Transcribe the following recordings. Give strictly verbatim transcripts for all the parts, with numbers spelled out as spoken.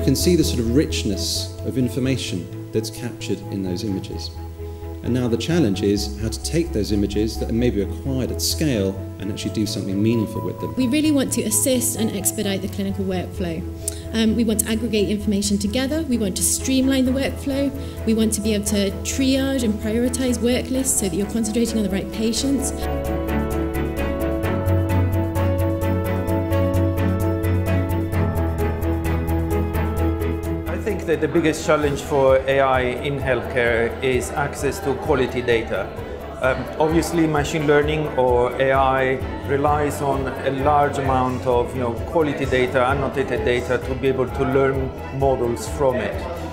can see the sort of richness of information that's captured in those images. And now the challenge is how to take those images that are maybe acquired at scale and actually do something meaningful with them. We really want to assist and expedite the clinical workflow. Um, we want to aggregate information together, we want to streamline the workflow, we want to be able to triage and prioritise work lists so that you're concentrating on the right patients. I think that the biggest challenge for A I in healthcare is access to quality data. Um, obviously, machine learning or A I relies on a large amount of you know, quality data, annotated data, to be able to learn models from it.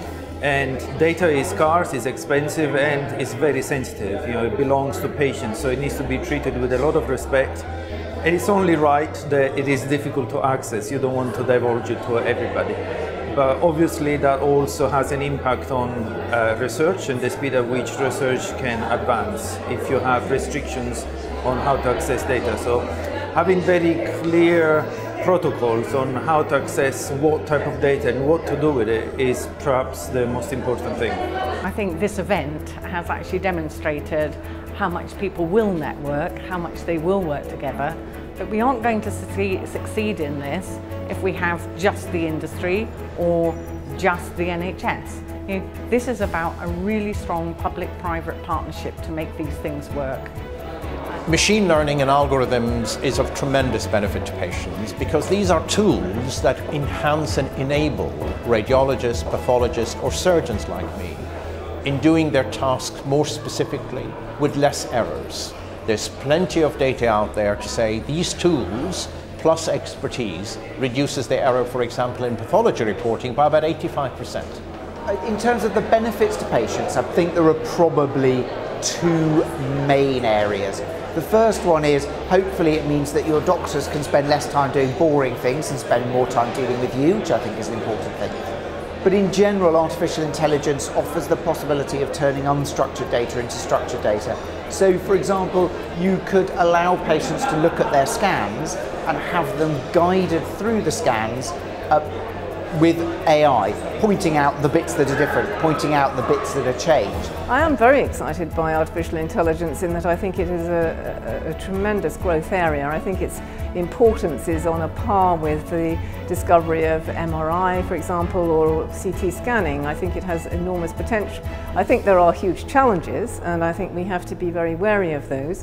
And data is scarce, is expensive, and is very sensitive. You know, it belongs to patients, so it needs to be treated with a lot of respect. And it's only right that it is difficult to access. You don't want to divulge it to everybody. But obviously that also has an impact on uh, research and the speed at which research can advance if you have restrictions on how to access data. So having very clear protocols on how to access what type of data and what to do with it is perhaps the most important thing. I think this event has actually demonstrated how much people will network, how much they will work together. But we aren't going to succeed in this if we have just the industry or just the N H S. You know, this is about a really strong public-private partnership to make these things work. Machine learning and algorithms is of tremendous benefit to patients because these are tools that enhance and enable radiologists, pathologists or surgeons like me in doing their tasks more specifically with less errors. There's plenty of data out there to say these tools plus expertise reduces the error, for example, in pathology reporting by about eighty-five percent. In terms of the benefits to patients, I think there are probably two main areas. The first one is hopefully it means that your doctors can spend less time doing boring things and spend more time dealing with you, which I think is an important thing. But in general, artificial intelligence offers the possibility of turning unstructured data into structured data. So, for example, you could allow patients to look at their scans and have them guided through the scans uh, with A I, pointing out the bits that are different, pointing out the bits that are changed. I am very excited by artificial intelligence in that I think it is a, a, a tremendous growth area. I think its importance is on a par with the discovery of M R I, for example, or C T scanning. I think it has enormous potential. I think there are huge challenges, and I think we have to be very wary of those.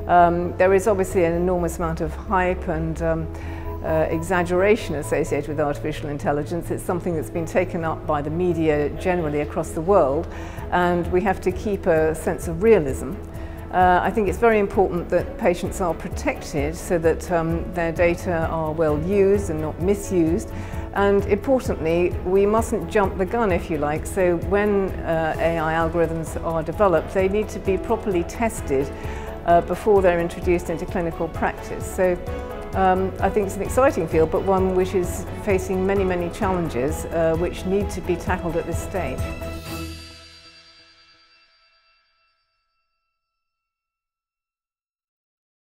Um, there is obviously an enormous amount of hype and um, Uh, exaggeration associated with artificial intelligence. It's something that's been taken up by the media generally across the world, and we have to keep a sense of realism. Uh, I think it's very important that patients are protected so that um, their data are well used and not misused. And importantly, we mustn't jump the gun, if you like. So when uh, A I algorithms are developed, they need to be properly tested uh, before they're introduced into clinical practice. So Um, I think it's an exciting field, but one which is facing many, many challenges uh, which need to be tackled at this stage.